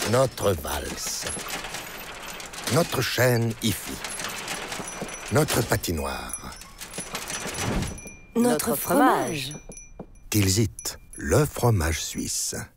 Notre valse. Notre chaîne IFI. Notre patinoire. Notre fromage. Tilsit, le fromage suisse.